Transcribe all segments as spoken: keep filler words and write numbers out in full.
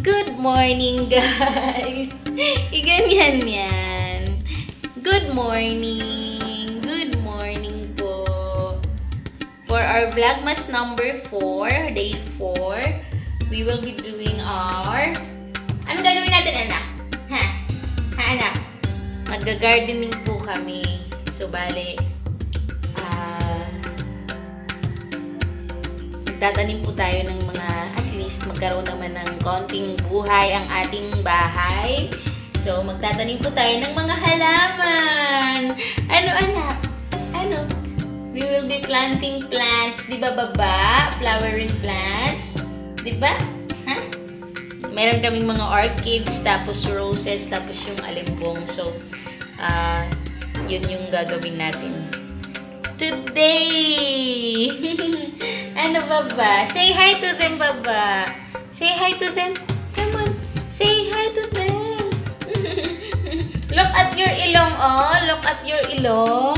Good morning, guys! Iganyan yan. Good morning! Good morning po. For our Vlogmas number four, day four, we will be doing our... Ano gagawin natin, anak? Ha? Ha, anak? Mag-gardening po kami. So, bale, ah... magtatanim po tayo ng mga, at least magkaroon naman ng konting buhay ang ating bahay. So, magtatanim po tayo ng mga halaman. Ano, anak? Ano? We will be planting plants. Di ba, baba? Flowering plants. Di ba? Ha? Meron kaming mga orchids, tapos roses, tapos yung alimbong. So, ah, uh, yun yung gagawin natin today. Ano, baba? Say hi to them, baba. Say hi to them. Come on. Say hi to them. Look at your ilong, oh. Look at your ilong.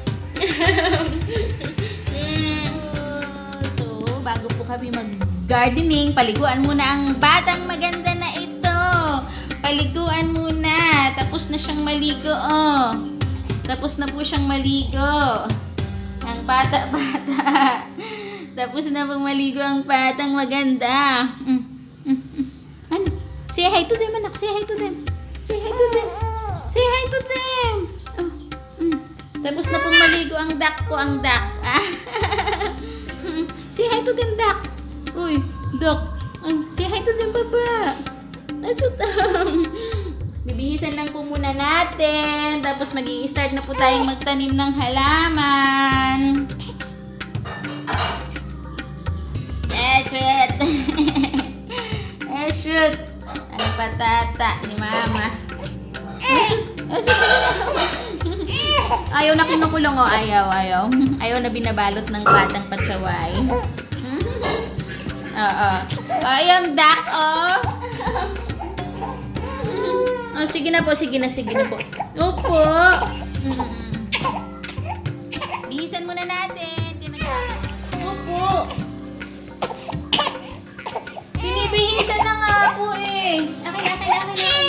mm. So, bago po kami mag-gardening, paliguan muna ang batang maganda na ito. Paliguan muna. Tapos na siyang maligo, oh. Tapos na po siyang maligo. Ang bata-bata. Tapos na pong maligo ang batang maganda. Mm, mm, mm. Ano? Say hi to them, anak. Say hi to them. Say hi to them. Say hi to them. Oh, mm. Tapos na pong maligo ang duck ko, ang duck. Ah. Say hi to them, duck. Uy, duck. Uh, say hi to them, baba. That's what, um, bibihisan lang po muna natin. Tapos mag-i-start na po tayong magtanim ng halaman. Eh, shoot. Eh, shoot. Ang patata ni mama. Eh, shoot. Eh, shoot. Ayaw na kinukulong, oh. Ayaw, ayaw. Ayaw na binabalot ng batang patsaway. Oo. Ayaw, duck, oh. Oh, sige na po, sige na, sige na po. Opo. Mm. Bihisan muna natin. Opo. Binibihisan na nga po eh. Akin, akin, akin, akin.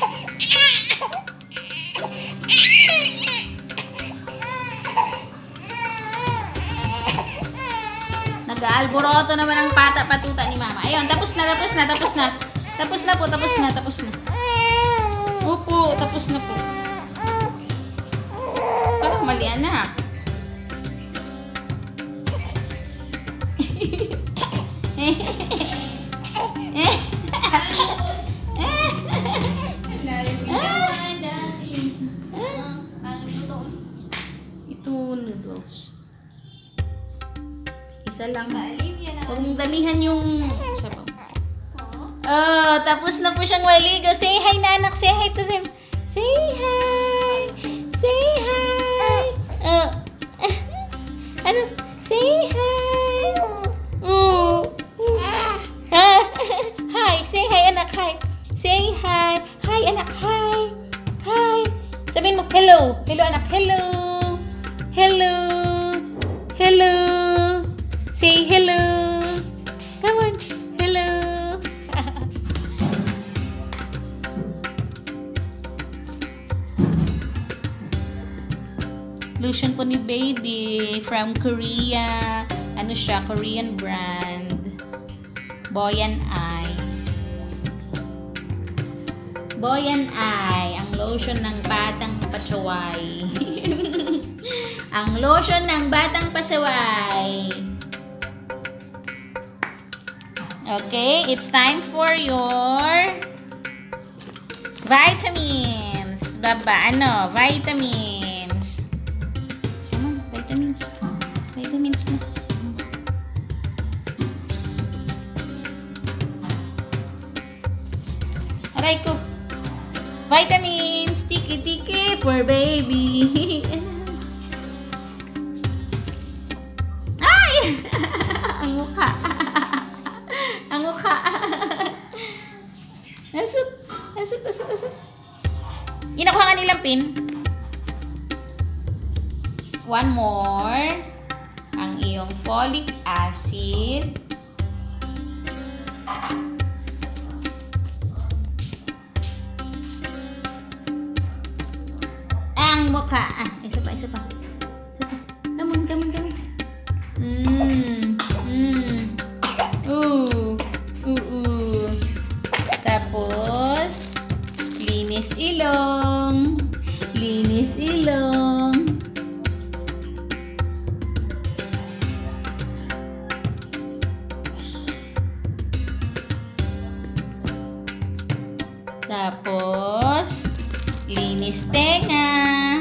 Nag-aalboroto naman ang pata-patuta ni mama. Ayun, tapos na, tapos na, tapos na. Tapos na po, tapos na, tapos na. Opo, tapos na po. Parang mali, anak. Ito, noodles. Isa lang. Huwag mong damihan yung sabaw. Oh, tapos na po siyang maligo. Say hi na, anak. Say hi to them. Say hi. Say hi. Oh. Ano? Say hi. Oh. Hi. Say hi, anak. Hi. Say hi. Hi, anak. Hi. Hi. Sabihin mo, hello. Hello, anak. Hello. Hello. Hello. Say hello. Come on. Hello. Lotion po ni baby from Korea. Ano siya? Korean brand. Boyan Eye. Boyan Eye. Ang lotion ng batang pasaway. Ang lotion ng batang pasaway. Okay, it's time for your vitamins. Baba, ano? Vitamins. Vitamins. Vitamins na. Aray ko. Vitamins. Tiki-tiki for baby. Ay! Ang mukha. Ang mukha. Asot. Asot, asot, asot. Inakuha nga nilang pin. One more. Ang iyong folic acid. ang mukha. Ah, isa pa, isa pa. Isa pa. Come on, come on, come on. Mmm. Mmm. Ooh. Ooh, ooh. Tapos, linis ilong. Linis ilong. Tapos, linis tenga.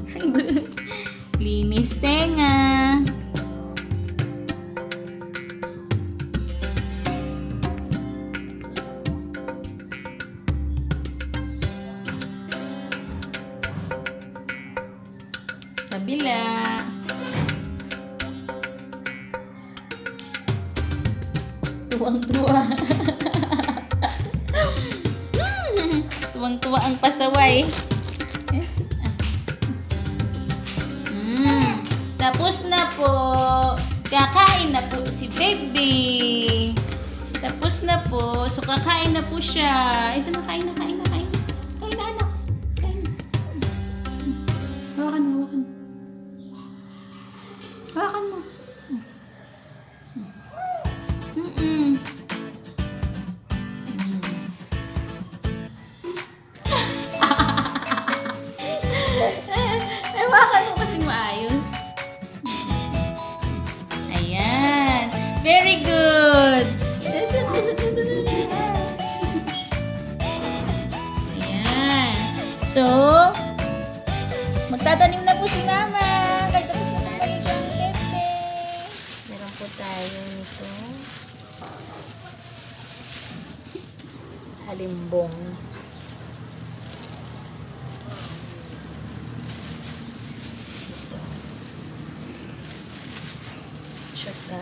Linis tenga. Kabila. Tuwang-tuwa. Tuwang-tuwa ang pasaway. Yes. Mm. Tapos na po. Kakain na po si baby. Tapos na po. So, kakain na po siya. Ito na, kain na, kain na, kain na. Kain na, anak. Kain na. Hawakan mo, hawakan mo. Hawakan mo. Mm-mm. Hawakan mo kasi maayos. Ayan. Very good. Ayan. So, magtatanim na po si Mama. Kahit tapos na papalit ang tete. Meron po tayo nito. Halimbong. Tsaka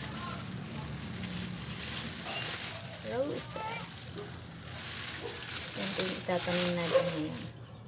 roses. Yan po yung itatanim natin ngayon.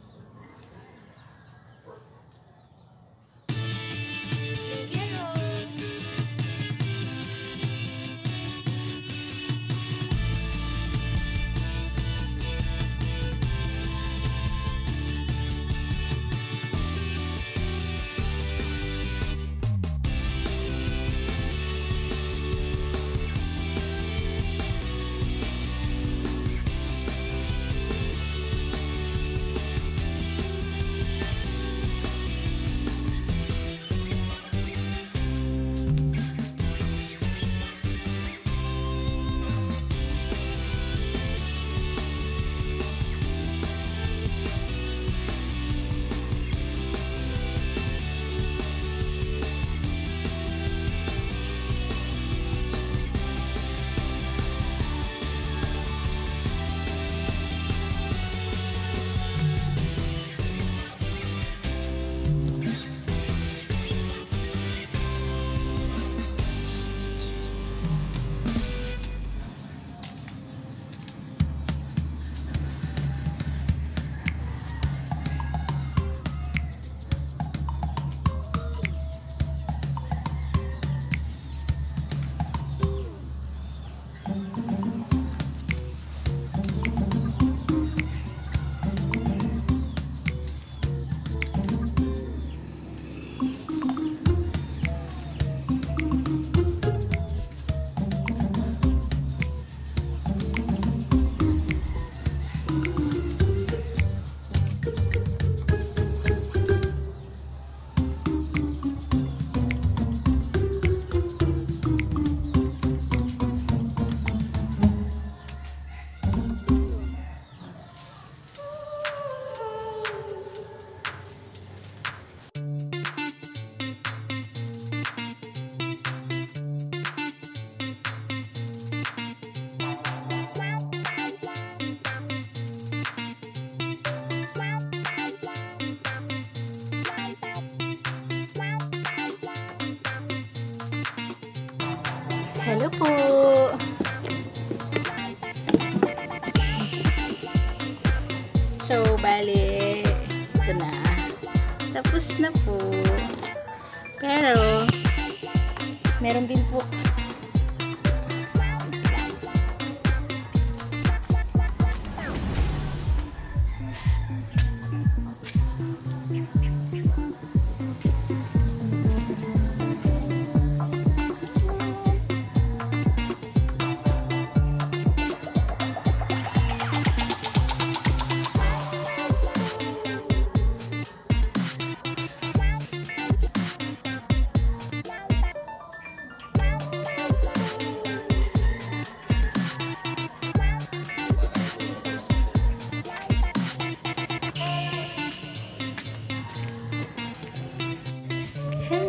Hello po. So, bali, ito na. Tapos na po. Pero, meron din po.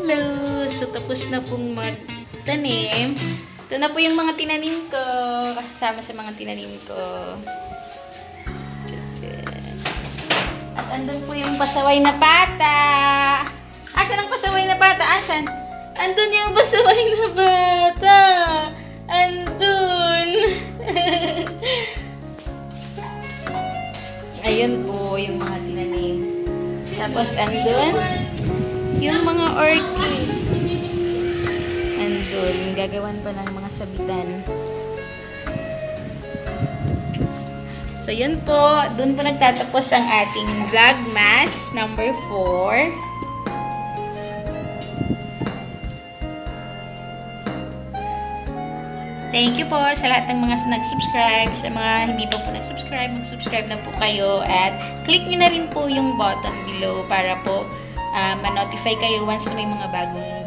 Hello! So, tapos na pong magtanim. Ito na po yung mga tinanim ko. Kasama sa mga tinanim ko. At andun po yung pasaway na bata. Asan ang pasaway na bata? Asan? Andun yung pasaway na bata. Andun. Ayun po yung mga tinanim. Tapos andun yung mga orchids. Andun. Gagawan pa ng mga sabitan. So, yun po. Doon po nagtatapos ang ating Vlogmas number four. Thank you po sa lahat ng mga nag-subscribe. Sa mga hindi pa po nag-subscribe, mag-subscribe na po kayo. At click nyo na rin po yung button below para po uh, ma-notify kayo once na may mga bagong